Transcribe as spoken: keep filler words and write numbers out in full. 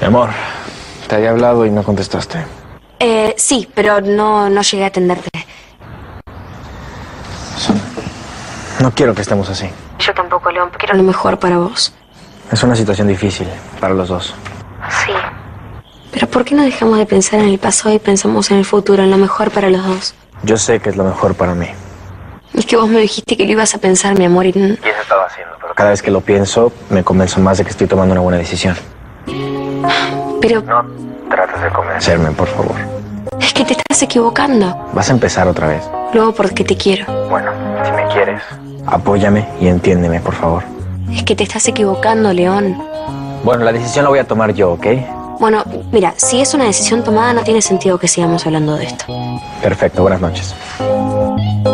Amor, te había hablado y no contestaste. Eh, sí, pero no, no llegué a atenderte. No quiero que estemos así. Yo tampoco, León, quiero lo mejor para vos. Es una situación difícil para los dos. Sí. Pero ¿por qué no dejamos de pensar en el pasado y pensamos en el futuro, en lo mejor para los dos? Yo sé que es lo mejor para mí. Es que vos me dijiste que lo ibas a pensar, mi amor, y... Y eso estaba haciendo, pero cada vez que lo pienso, me convenzo más de que estoy tomando una buena decisión. Pero... No trates de convencerme, por favor. Es que te estás equivocando. Vas a empezar otra vez. Luego porque te quiero. Bueno, si me quieres, apóyame y entiéndeme, por favor. Es que te estás equivocando, León. Bueno, la decisión la voy a tomar yo, ¿ok? Bueno, mira, si es una decisión tomada, no tiene sentido que sigamos hablando de esto. Perfecto, buenas noches.